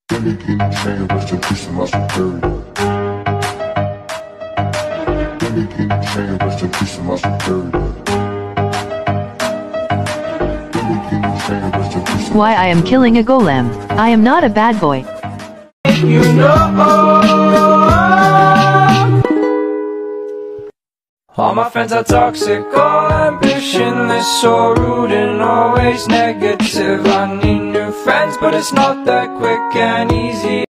Let me get in chain, rest in peace to my superior. Let me get in chain, rest in peace to my superior. Why I am killing a golem. I am not a bad boy. You know, all my friends are toxic, all ambitionless, so rude and always negative. I need new friends, but it's not that quick and easy.